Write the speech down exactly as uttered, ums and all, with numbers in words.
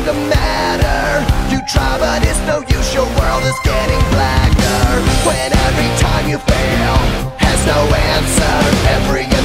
to matter. You try but it's no use, your world is getting blacker. When every time you fail has no answer, every